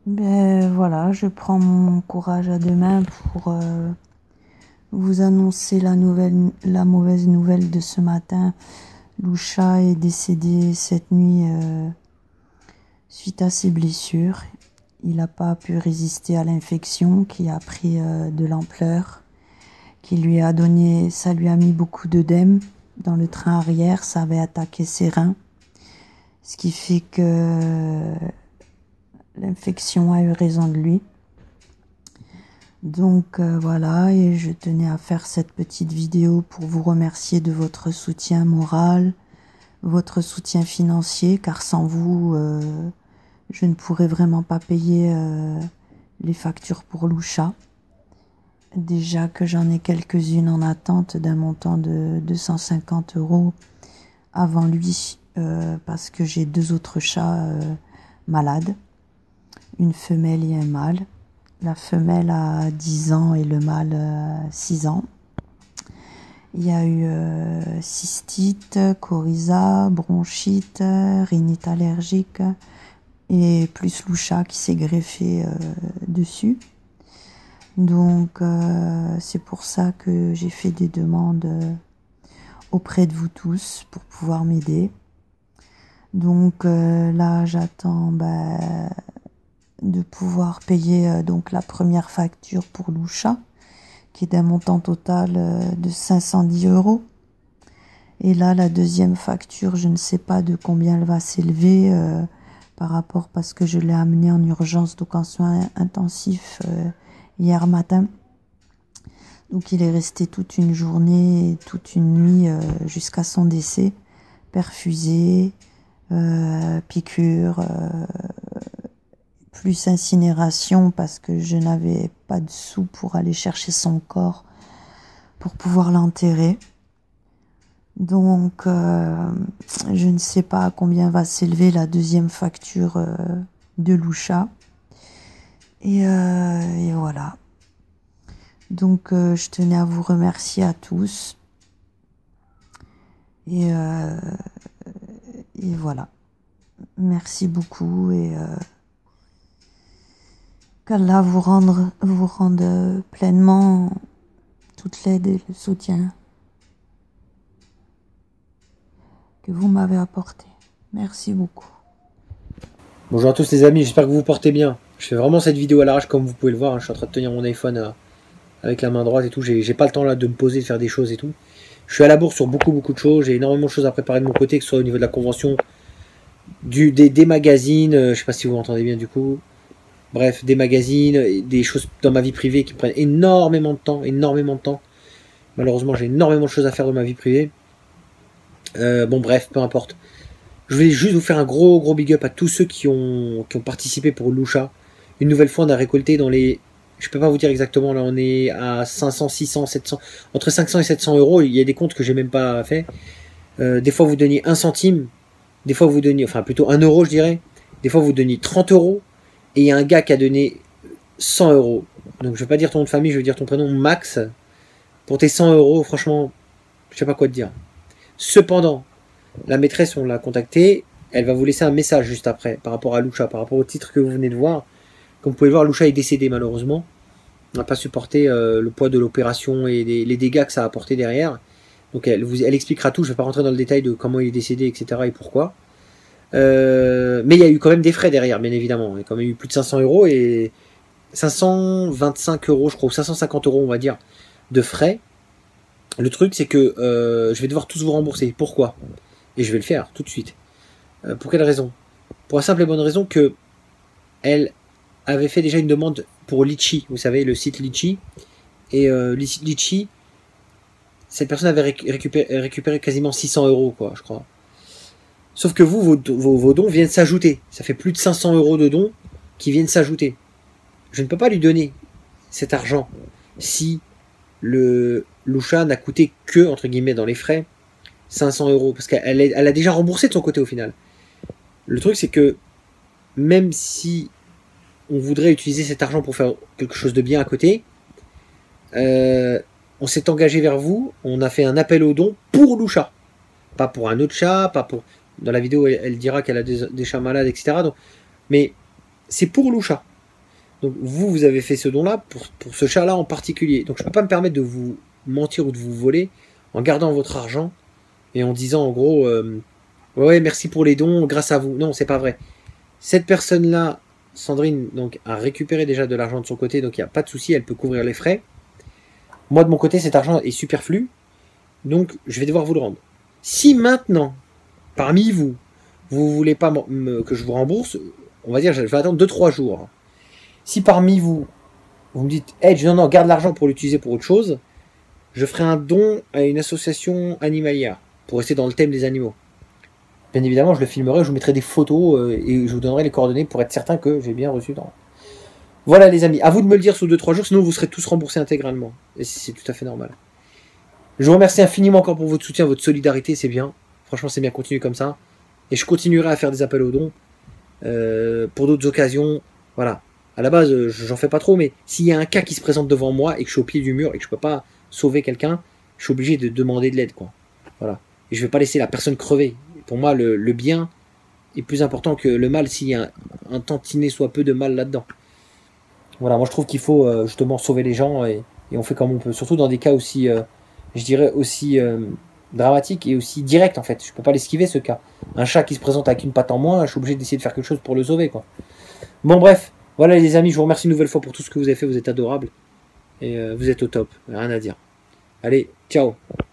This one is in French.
Ben voilà, je prends mon courage à deux mains pour vous annoncer la mauvaise nouvelle de ce matin. Loucha est décédé cette nuit suite à ses blessures. Il n'a pas pu résister à l'infection qui a pris de l'ampleur, ça lui a mis beaucoup d'œdème dans le train arrière, ça avait attaqué ses reins, ce qui fait que l'infection a eu raison de lui. Donc voilà, et je tenais à faire cette petite vidéo pour vous remercier de votre soutien moral, votre soutien financier, car sans vous, je ne pourrais vraiment pas payer les factures pour Loucha. Déjà que j'en ai quelques-unes en attente d'un montant de 250 € avant lui, parce que j'ai deux autres chats malades, une femelle et un mâle. La femelle a 10 ans et le mâle 6 ans. Il y a eu cystite, coryza, bronchite, rhinite allergique et plus Loucha qui s'est greffé dessus. Donc c'est pour ça que j'ai fait des demandes auprès de vous tous pour pouvoir m'aider. Donc là j'attends de pouvoir payer donc la première facture pour Loucha, qui est d'un montant total de 510 €. Et là, la deuxième facture, je ne sais pas de combien elle va s'élever par rapport, parce que je l'ai amenée en urgence, donc en soins intensifs hier matin. Donc il est resté toute une journée et toute une nuit jusqu'à son décès, perfusé, piqûre, plus incinération parce que je n'avais pas de sous pour aller chercher son corps pour pouvoir l'enterrer. Donc je ne sais pas à combien va s'élever la deuxième facture de Loucha. Et voilà. Donc je tenais à vous remercier à tous. Et voilà. Merci beaucoup et qu'Allah vous rende pleinement toute l'aide et le soutien que vous m'avez apporté. Merci beaucoup. Bonjour à tous les amis, j'espère que vous vous portez bien. Je fais vraiment cette vidéo à l'arrache comme vous pouvez le voir, hein. Je suis en train de tenir mon iPhone avec la main droite et tout, j'ai pas le temps là de me poser, de faire des choses et tout. Je suis à la bourre sur beaucoup de choses, j'ai énormément de choses à préparer de mon côté, que ce soit au niveau de la convention, des magazines, je sais pas si vous m'entendez bien du coup. Bref, des magazines, des choses dans ma vie privée qui prennent énormément de temps. Malheureusement, j'ai énormément de choses à faire dans ma vie privée. Bon bref, peu importe. Je voulais juste vous faire un gros big up à tous ceux qui ont participé pour Loucha. Une nouvelle fois, on a récolté dans les... Je peux pas vous dire exactement, là on est à 500, 600, 700... Entre 500 et 700 €, il y a des comptes que j'ai même pas fait. Des fois vous donniez 1 centime, des fois vous donniez... Enfin plutôt 1 € je dirais. Des fois vous donniez 30 €. Et il y a un gars qui a donné 100 €. Donc je vais pas dire ton nom de famille, je vais dire ton prénom, Max. Pour tes 100 €, franchement, je sais pas quoi te dire. Cependant, la maîtresse, on l'a contactée, elle va vous laisser un message juste après, par rapport à Loucha, par rapport au titre que vous venez de voir. Comme vous pouvez le voir, Loucha est décédé malheureusement. On n'a pas supporté le poids de l'opération et les dégâts que ça a apporté derrière. Donc elle expliquera tout, je ne vais pas rentrer dans le détail de comment il est décédé, etc. et pourquoi. Mais il y a eu quand même des frais derrière, bien évidemment. Il y a quand même eu plus de 500 € et 525 €, je crois, ou 550 € on va dire, de frais. Le truc, c'est que je vais devoir tous vous rembourser. Pourquoi? Et je vais le faire tout de suite. Pour quelle raison? Pour la simple et bonne raison que elle avait fait déjà une demande pour Litchi, vous savez, le site Litchi. Et Litchi, cette personne avait récupéré quasiment 600 €, quoi, je crois. Sauf que vous, vos dons viennent s'ajouter. Ça fait plus de 500 € de dons qui viennent s'ajouter. Je ne peux pas lui donner cet argent si le Loucha n'a coûté que, entre guillemets, dans les frais, 500 €. Parce qu'elle a déjà remboursé de son côté au final. Le truc, c'est que même si on voudrait utiliser cet argent pour faire quelque chose de bien à côté, on s'est engagé vers vous, on a fait un appel aux dons pour Loucha. Pas pour un autre chat, pas pour... Dans la vidéo, elle dira qu'elle a des chats malades, etc. Donc, mais c'est pour Loucha. Donc vous avez fait ce don-là pour ce chat-là en particulier. Donc je ne peux pas me permettre de vous mentir ou de vous voler en gardant votre argent et en disant en gros ouais merci pour les dons grâce à vous. Non, c'est pas vrai. Cette personne-là, Sandrine, donc a récupéré déjà de l'argent de son côté, donc il n'y a pas de souci, elle peut couvrir les frais. Moi de mon côté, cet argent est superflu, donc je vais devoir vous le rendre. Si maintenant, parmi vous, vous ne voulez pas que je vous rembourse, on va dire je vais attendre 2-3 jours. Si parmi vous, vous me dites Edge, non, garde l'argent pour l'utiliser pour autre chose, je ferai un don à une association animalière pour rester dans le thème des animaux. Bien évidemment, je le filmerai, je vous mettrai des photos et je vous donnerai les coordonnées pour être certain que j'ai bien reçu. Voilà les amis, à vous de me le dire sous 2-3 jours, sinon vous serez tous remboursés intégralement. Et c'est tout à fait normal. Je vous remercie infiniment encore pour votre soutien, votre solidarité, c'est bien. Franchement, c'est bien, continuez comme ça. Et je continuerai à faire des appels aux dons pour d'autres occasions. Voilà. À la base, j'en fais pas trop, mais s'il y a un cas qui se présente devant moi et que je suis au pied du mur et que je peux pas sauver quelqu'un, je suis obligé de demander de l'aide, quoi. Voilà. Et je vais pas laisser la personne crever. Pour moi, le bien est plus important que le mal s'il y a un tantinet soit peu de mal là-dedans. Voilà, moi je trouve qu'il faut justement sauver les gens et on fait comme on peut. Surtout dans des cas aussi, je dirais, aussi dramatiques et aussi directs en fait. Je peux pas l'esquiver ce cas. Un chat qui se présente avec une patte en moins, je suis obligé d'essayer de faire quelque chose pour le sauver, quoi. Bon bref, voilà les amis, je vous remercie une nouvelle fois pour tout ce que vous avez fait, vous êtes adorables. Et vous êtes au top, rien à dire. Allez, ciao.